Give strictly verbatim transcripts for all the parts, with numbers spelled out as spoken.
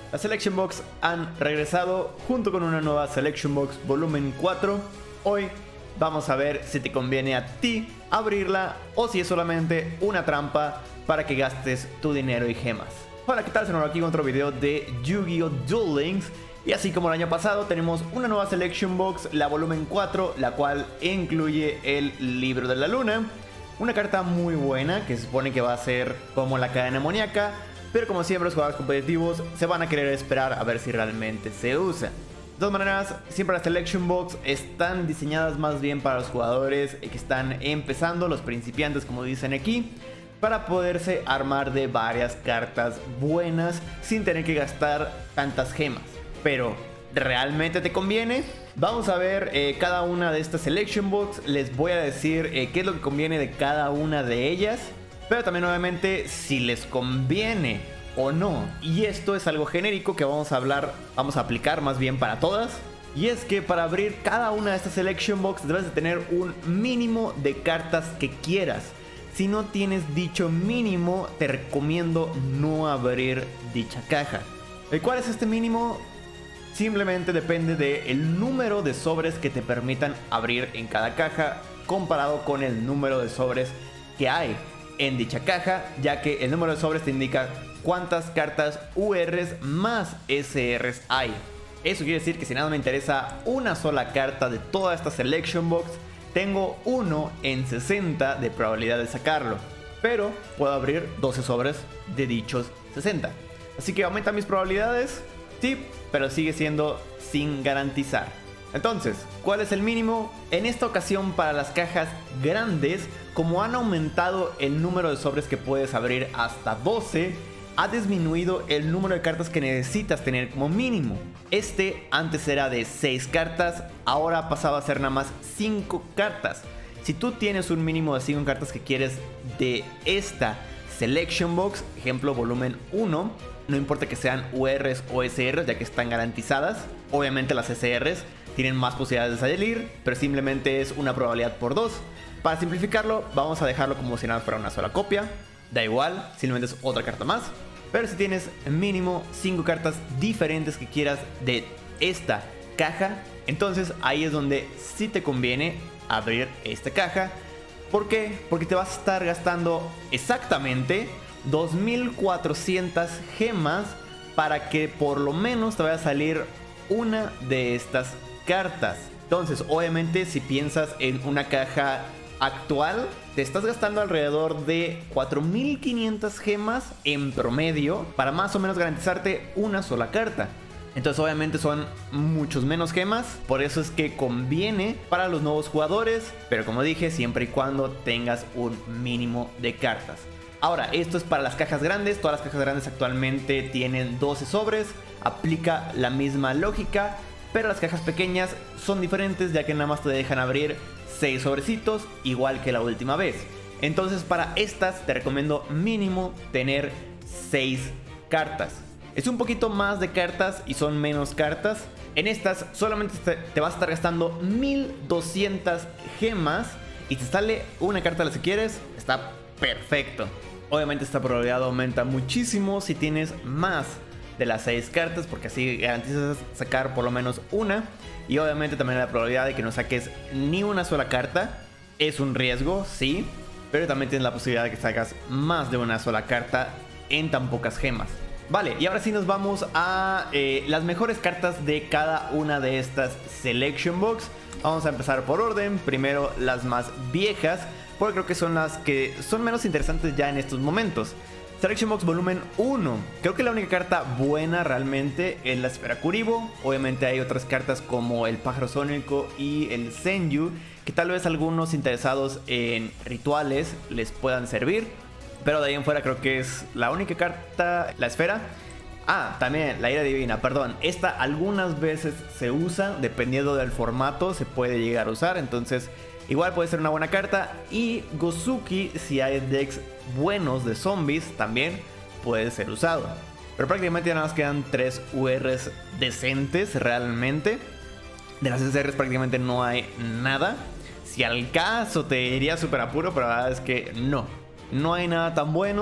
Las Selection Box han regresado junto con una nueva Selection Box volumen cuatro. Hoy vamos a ver si te conviene a ti abrirla o si es solamente una trampa para que gastes tu dinero y gemas. Hola, ¿qué tal? Soy aquí con otro video de Yu-Gi-Oh! Duel Links. Y así como el año pasado tenemos una nueva Selection Box, la volumen cuatro, la cual incluye el Libro de la Luna. Una carta muy buena que se supone que va a ser como la cadena amoníaca, pero como siempre los jugadores competitivos se van a querer esperar a ver si realmente se usa. De todas maneras, siempre las Selection Box están diseñadas más bien para los jugadores que están empezando, los principiantes como dicen aquí, para poderse armar de varias cartas buenas sin tener que gastar tantas gemas. Pero, ¿realmente te conviene? Vamos a ver eh, cada una de estas Selection Box. Les voy a decir eh, qué es lo que conviene de cada una de ellas, pero también obviamente si les conviene o no. Y esto es algo genérico que vamos a hablar, vamos a aplicar más bien para todas. Y es que para abrir cada una de estas Selection Box debes de tener un mínimo de cartas que quieras. Si no tienes dicho mínimo, te recomiendo no abrir dicha caja. ¿Cuál es este mínimo? Simplemente depende del número de sobres que te permitan abrir en cada caja, comparado con el número de sobres que hay en dicha caja, ya que el número de sobres te indica cuántas cartas U Rs más S Rs hay. Eso quiere decir que si nada me interesa una sola carta de toda esta Selection Box, tengo uno en sesenta de probabilidad de sacarlo, pero puedo abrir doce sobres de dichos sesenta. Así que aumenta mis probabilidades, sí, pero sigue siendo sin garantizar. Entonces, ¿cuál es el mínimo? En esta ocasión para las cajas grandes, como han aumentado el número de sobres que puedes abrir hasta doce, ha disminuido el número de cartas que necesitas tener como mínimo. Este antes era de seis cartas, ahora ha pasado a ser nada más cinco cartas. Si tú tienes un mínimo de cinco cartas que quieres de esta Selection Box, ejemplo volumen uno, no importa que sean U Rs o S Rs, ya que están garantizadas. Obviamente las S Rs tienen más posibilidades de salir, pero simplemente es una probabilidad por dos. Para simplificarlo, vamos a dejarlo como si nada fuera una sola copia. Da igual, simplemente es otra carta más. Pero si tienes mínimo cinco cartas diferentes que quieras de esta caja, entonces ahí es donde sí te conviene abrir esta caja. ¿Por qué? Porque te vas a estar gastando exactamente dos mil cuatrocientas gemas para que por lo menos te vaya a salir una de estas cartas. Entonces, obviamente, si piensas en una caja actual, te estás gastando alrededor de cuatro mil quinientas gemas en promedio para más o menos garantizarte una sola carta. Entonces obviamente son muchos menos gemas, por eso es que conviene para los nuevos jugadores, pero como dije, siempre y cuando tengas un mínimo de cartas. Ahora, esto es para las cajas grandes. Todas las cajas grandes actualmente tienen doce sobres, aplica la misma lógica, pero las cajas pequeñas son diferentes, ya que nada más te dejan abrir seis sobrecitos, igual que la última vez. Entonces para estas te recomiendo mínimo tener seis cartas. Es un poquito más de cartas y son menos cartas. En estas solamente te, te vas a estar gastando mil doscientas gemas y te sale una carta de las que quieres. Está perfecto. Obviamente esta probabilidad aumenta muchísimo si tienes más de las seis cartas, porque así garantizas sacar por lo menos una. Y obviamente también la probabilidad de que no saques ni una sola carta es un riesgo, sí, pero también tienes la posibilidad de que sacas más de una sola carta en tan pocas gemas. Vale, y ahora sí nos vamos a eh, las mejores cartas de cada una de estas Selection Box. Vamos a empezar por orden. Primero las más viejas, porque creo que son las que son menos interesantes ya en estos momentos. Selection Box volumen uno. Creo que la única carta buena realmente es la Esfera Kuriboh. Obviamente hay otras cartas como el Pájaro Sónico y el Senju, que tal vez algunos interesados en rituales les puedan servir. Pero de ahí en fuera creo que es la única carta, la esfera. Ah, también la ira divina, perdón. Esta algunas veces se usa, dependiendo del formato se puede llegar a usar. Entonces igual puede ser una buena carta. Y Gozuki, si hay decks buenos de zombies, también puede ser usado. Pero prácticamente ya nada más quedan tres U Rs decentes realmente. De las S Rs prácticamente no hay nada. Si al caso te iría súper apuro, pero la verdad es que no. No hay nada tan bueno.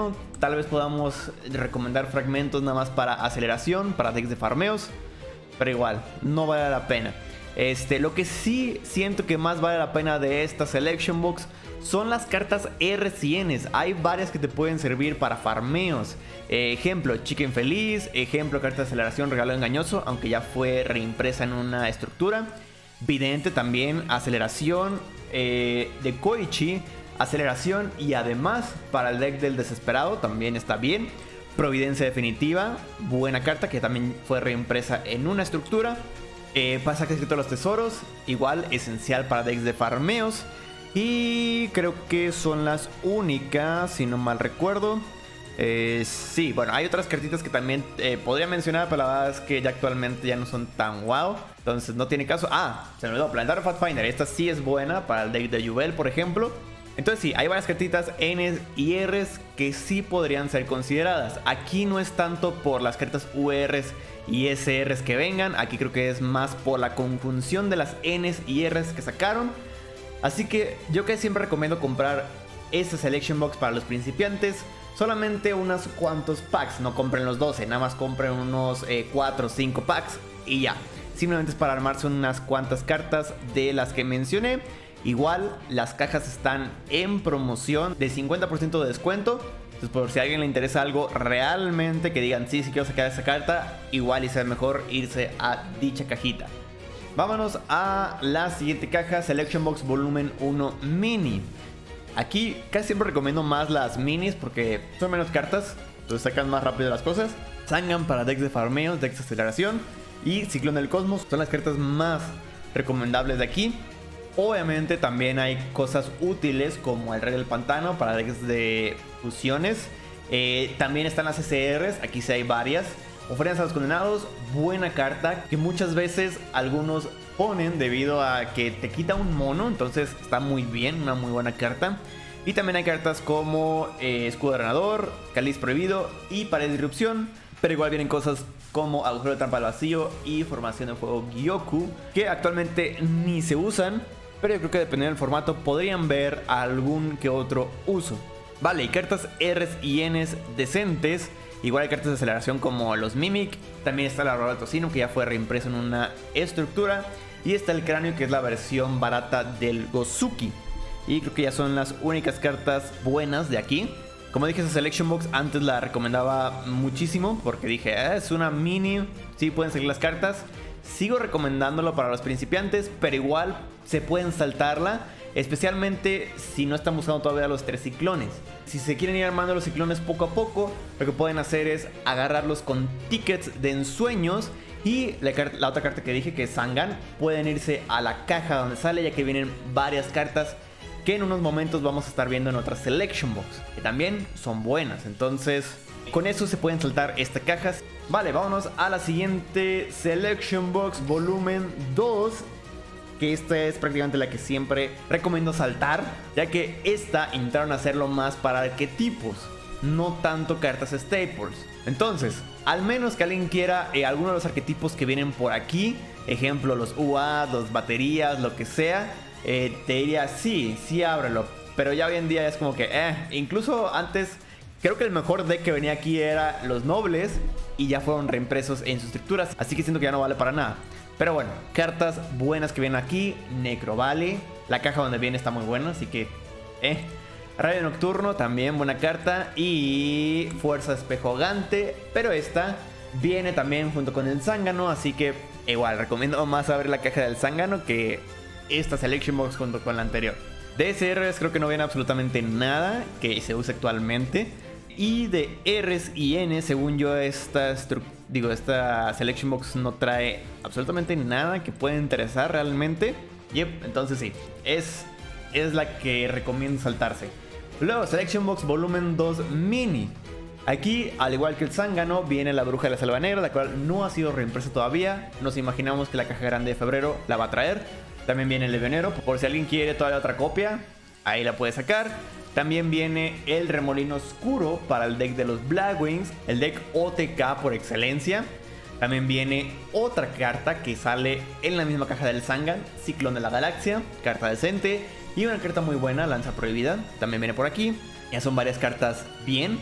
tal vez podamos recomendar fragmentos nada más para aceleración, para decks de farmeos. Pero igual, no vale la pena. Este, lo que sí siento que más vale la pena de esta Selection Box son las cartas R y Ns. Hay varias que te pueden servir para farmeos. Eh, ejemplo, Chicken Feliz. Ejemplo, carta de aceleración, Regalo Engañoso, aunque ya fue reimpresa en una estructura. Vidente también, aceleración. Eh, de Koichi, aceleración. Y además, para el deck del Desesperado también está bien. Providencia Definitiva, buena carta que también fue reimpresa en una estructura. Eh, Pasaje Escrito a los Tesoros, igual esencial para decks de farmeos. Y creo que son las únicas, si no mal recuerdo. Eh, sí, bueno, hay otras cartitas que también eh, podría mencionar, pero la verdad es que ya actualmente ya no son tan wow. Entonces no tiene caso. Ah, se me olvidó, Planetario Pathfinder. Esta sí es buena para el deck de Yubel, por ejemplo. Entonces sí, hay varias cartitas Ns y Rs que sí podrían ser consideradas. Aquí no es tanto por las cartas U Rs y S Rs que vengan. Aquí creo que es más por la conjunción de las Ns y Rs que sacaron. Así que yo que siempre recomiendo comprar esta Selection Box para los principiantes. Solamente unos cuantos packs, no compren los doce, nada más compren unos eh, cuatro o cinco packs y ya. Simplemente es para armarse unas cuantas cartas de las que mencioné. Igual las cajas están en promoción de cincuenta por ciento de descuento. Entonces por si a alguien le interesa algo realmente que digan sí, sí quiero sacar esa carta, igual y sea mejor irse a dicha cajita. Vámonos a la siguiente caja, Selection Box Volumen uno Mini. Aquí casi siempre recomiendo más las minis porque son menos cartas, entonces sacan más rápido las cosas. Sangan para decks de farmeo, decks de aceleración y Ciclón del Cosmos son las cartas más recomendables de aquí. Obviamente también hay cosas útiles como el Rey del Pantano para decks de fusiones. Eh, también están las S Rs, aquí sí hay varias. Ofrendas a los Condenados, buena carta que muchas veces algunos ponen debido a que te quita un mono, entonces está muy bien, una muy buena carta. Y también hay cartas como eh, Escudo de Drenador, Cáliz Prohibido y Pared de Irrupción. Pero igual vienen cosas como Agujero de Trampa al Vacío y Formación de Fuego Gyoku, que actualmente ni se usan, pero yo creo que dependiendo del formato podrían ver algún que otro uso. Vale, y cartas Rs y Ns decentes. Igual hay cartas de aceleración como los Mimic. También está la Rola de Tocino, que ya fue reimpreso en una estructura. Y está el Cráneo, que es la versión barata del Gozuki. Y creo que ya son las únicas cartas buenas de aquí. Como dije, esa Selection Box antes la recomendaba muchísimo, porque dije, eh, es una mini, sí pueden seguir las cartas. Sigo recomendándolo para los principiantes, pero igual se pueden saltarla, especialmente si no están buscando todavía los tres ciclones. Si se quieren ir armando los ciclones poco a poco, lo que pueden hacer es agarrarlos con tickets de ensueños. Y la, la otra carta que dije, que es Sangan, pueden irse a la caja donde sale, ya que vienen varias cartas que en unos momentos vamos a estar viendo en otras Selection Box, que también son buenas. Entonces con eso se pueden saltar esta caja. Vale, vámonos a la siguiente Selection Box Volumen dos, que esta es prácticamente la que siempre recomiendo saltar, ya que esta intentaron hacerlo más para arquetipos, no tanto cartas staples. Entonces, al menos que alguien quiera eh, alguno de los arquetipos que vienen por aquí, ejemplo los U A, los baterías, lo que sea, eh, te diría sí, sí ábrelo. Pero ya hoy en día es como que, eh, incluso antes creo que el mejor deck que venía aquí era los nobles y ya fueron reimpresos en sus estructuras, así que siento que ya no vale para nada. Pero bueno, cartas buenas que vienen aquí, Necro Valley, la caja donde viene está muy buena, así que, eh. Rayo Nocturno, también buena carta. Y Fuerza Espejo Gigante, pero esta viene también junto con el Zángano, así que igual recomiendo más abrir la caja del Zángano que esta Selection Box junto con la anterior. De S Rs creo que no viene absolutamente nada que se use actualmente. Y de Rs y N, según yo, esta, digo, esta Selection Box no trae absolutamente nada que pueda interesar realmente. Yep, entonces sí, es, es la que recomiendo saltarse. Luego, Selection Box Volumen dos Mini. Aquí, al igual que el Zángano, viene la Bruja de la Selva Negra, la cual no ha sido reimpresa todavía. Nos imaginamos que la caja grande de febrero la va a traer. También viene el Legionero, por si alguien quiere todavía otra copia, ahí la puede sacar. También viene el Remolino Oscuro para el deck de los Blackwings, el deck O T K por excelencia. También viene otra carta que sale en la misma caja del Zangan, Ciclón de la Galaxia, carta decente. Y una carta muy buena, Lanza Prohibida, también viene por aquí. Ya son varias cartas bien.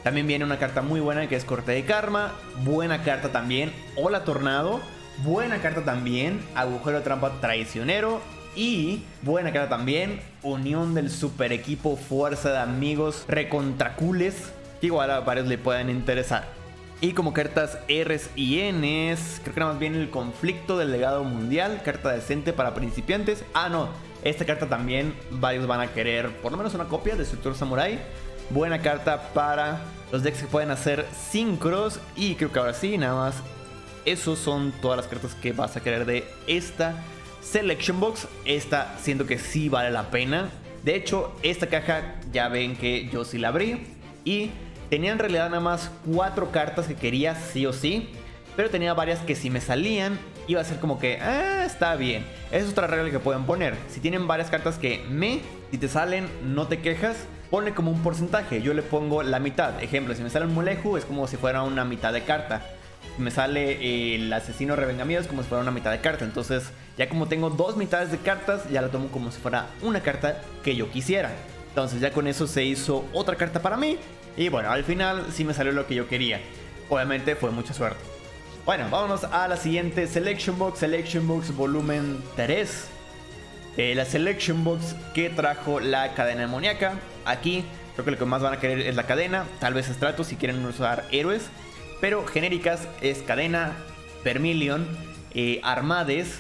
También viene una carta muy buena que es Corte de Karma. Buena carta también, Ola Tornado. Buena carta también, Agujero de Trampa Traicionero. Y buena carta también, Unión del Super Equipo Fuerza de Amigos Recontracules, que igual a varios le pueden interesar. Y como cartas R's y N's, creo que nada más viene el Conflicto del Legado Mundial, carta decente para principiantes. Ah, no, esta carta también varios van a querer por lo menos una copia, Destructor Samurai. Buena carta para los decks que pueden hacer sincros. Y creo que ahora sí, nada más, esos son todas las cartas que vas a querer de esta Selection Box. Esta siento que sí vale la pena. De hecho, esta caja ya ven que yo sí la abrí y tenía en realidad nada más cuatro cartas que quería sí o sí, pero tenía varias que si me salían iba a ser como que, ah, está bien. Esa es otra regla que pueden poner. Si tienen varias cartas que me, si te salen, no te quejas, ponle como un porcentaje. Yo le pongo la mitad. Ejemplo, si me sale un Moleju es como si fuera una mitad de carta. Si me sale eh, el Asesino Revengamiento es como si fuera una mitad de carta. Entonces ya como tengo dos mitades de cartas, ya la tomo como si fuera una carta que yo quisiera. Entonces ya con eso se hizo otra carta para mí. Y bueno, al final sí me salió lo que yo quería. Obviamente fue mucha suerte. Bueno, vámonos a la siguiente Selection Box. Selection Box volumen tres. Eh, la Selection Box que trajo la cadena demoníaca. Aquí creo que lo que más van a querer es la cadena. Tal vez Stratos si quieren usar héroes. Pero genéricas es cadena, Vermilion, eh, Armades.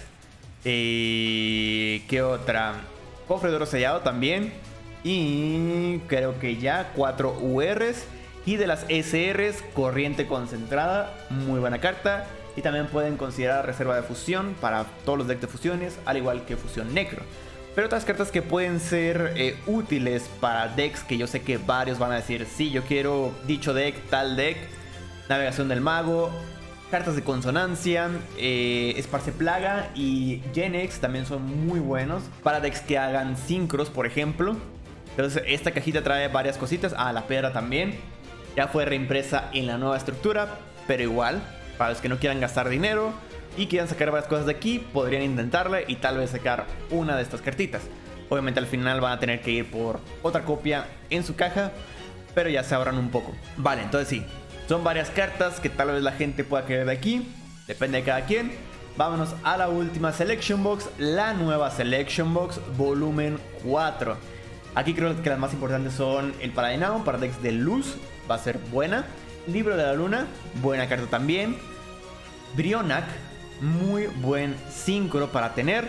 Eh, ¿Qué otra? Cofre de oro sellado también. Y creo que ya cuatro U Rs. Y de las S Rs, corriente concentrada, muy buena carta. Y también pueden considerar reserva de fusión para todos los decks de fusiones, al igual que fusión necro. Pero otras cartas que pueden ser eh, útiles para decks que yo sé que varios van a decir, sí, yo quiero dicho deck, tal deck. Navegación del Mago, cartas de consonancia, eh, Esparce Plaga y Genex también son muy buenos para decks que hagan sincros, por ejemplo. Entonces esta cajita trae varias cositas. Ah, la piedra también. Ya fue reimpresa en la nueva estructura, pero igual, para los que no quieran gastar dinero y quieran sacar varias cosas de aquí, podrían intentarle y tal vez sacar una de estas cartitas. Obviamente al final van a tener que ir por otra copia en su caja, pero ya se ahorran un poco. Vale, entonces sí, son varias cartas que tal vez la gente pueda querer de aquí, depende de cada quien. Vámonos a la última Selection Box, la nueva Selection Box volumen cuatro. Aquí creo que las más importantes son el Paladinado para decks de luz, va a ser buena. Libro de la Luna, buena carta también. Brionac, muy buen sincro para tener.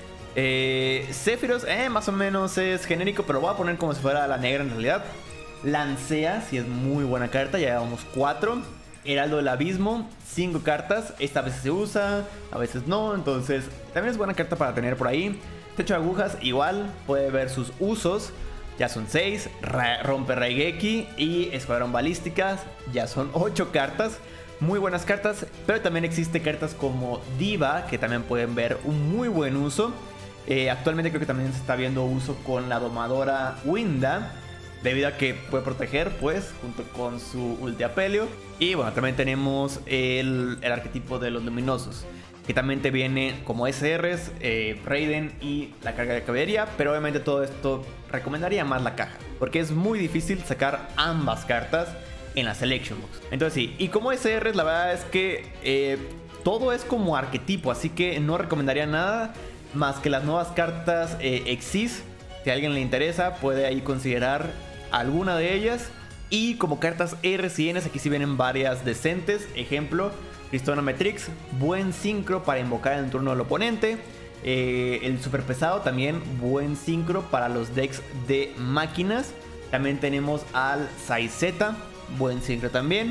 eh, Sephiroth, eh, más o menos es genérico, pero voy a poner como si fuera la negra en realidad. Lancea, si es muy buena carta, ya llevamos cuatro. Heraldo del Abismo, cinco cartas. Esta a veces se usa, a veces no, entonces también es buena carta para tener por ahí. Techo de Agujas, igual, puede ver sus usos. Ya son seis, Rompe Raigeki y Escuadrón Balísticas, ya son ocho cartas. Muy buenas cartas, pero también existe cartas como Diva, que también pueden ver un muy buen uso. eh, Actualmente creo que también se está viendo uso con la Domadora Winda, debido a que puede proteger, pues, junto con su ulti Apelio. Y bueno, también tenemos el, el arquetipo de los luminosos, que también te viene como S Rs, eh, Raiden y la carga de caballería. Pero obviamente todo esto recomendaría más la caja, porque es muy difícil sacar ambas cartas en la Selection Box. Entonces sí, y como S Rs la verdad es que eh, todo es como arquetipo, así que no recomendaría nada más que las nuevas cartas eh, Exis. Si a alguien le interesa, puede ahí considerar alguna de ellas. Y como cartas R y Ns, aquí sí vienen varias decentes. Ejemplo, Cristona Metrix, buen sincro para invocar en el turno del oponente. eh, El super pesado también, buen sincro para los decks de máquinas. También tenemos al Saizeta, buen sincro también.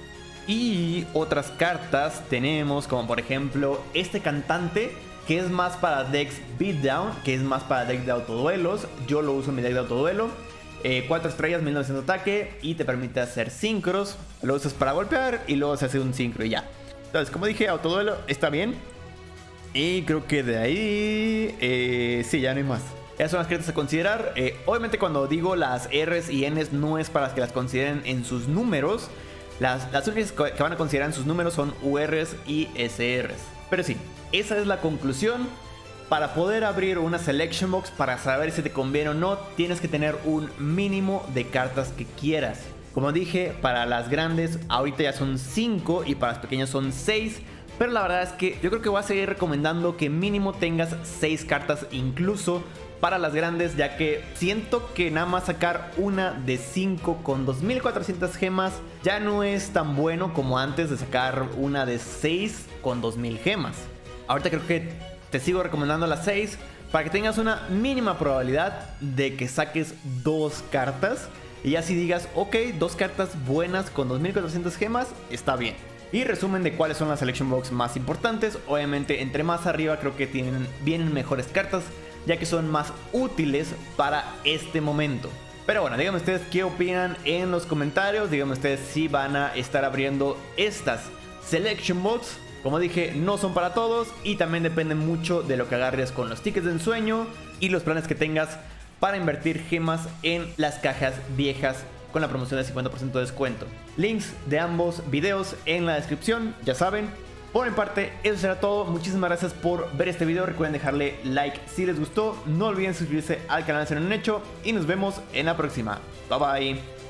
Y otras cartas tenemos como por ejemplo este Cantante, que es más para decks beatdown, que es más para decks de autoduelos. Yo lo uso en mi deck de autoduelo. eh, cuatro estrellas, mil novecientos de ataque y te permite hacer sincros. Lo usas para golpear y luego se hace un sincro y ya. Entonces, como dije, autoduelo está bien. Y creo que de ahí eh, sí, ya no hay más. Esas son las cartas a considerar. eh, Obviamente cuando digo las R's y N's no es para que las consideren en sus números. Las, las únicas que van a considerar en sus números son U Rs y S Rs. Pero sí, esa es la conclusión. Para poder abrir una Selection Box, para saber si te conviene o no, tienes que tener un mínimo de cartas que quieras. Como dije, para las grandes ahorita ya son cinco y para las pequeñas son seis. Pero la verdad es que yo creo que voy a seguir recomendando que mínimo tengas seis cartas incluso para las grandes, ya que siento que nada más sacar una de cinco con dos mil cuatrocientas gemas ya no es tan bueno como antes de sacar una de seis con dos mil gemas. Ahorita creo que te sigo recomendando las seis para que tengas una mínima probabilidad de que saques dos cartas. Y así digas, ok, dos cartas buenas con dos mil cuatrocientas gemas, está bien. Y resumen de cuáles son las Selection Box más importantes. Obviamente entre más arriba creo que tienen, vienen mejores cartas, ya que son más útiles para este momento. Pero bueno, díganme ustedes qué opinan en los comentarios. Díganme ustedes si van a estar abriendo estas Selection Box. Como dije, no son para todos y también depende mucho de lo que agarres con los tickets de ensueño y los planes que tengas para invertir gemas en las cajas viejas con la promoción de cincuenta por ciento de descuento. Links de ambos videos en la descripción, ya saben. Por mi parte, eso será todo. Muchísimas gracias por ver este video. Recuerden dejarle like si les gustó. No olviden suscribirse al canal si no lo han hecho. Y nos vemos en la próxima. Bye bye.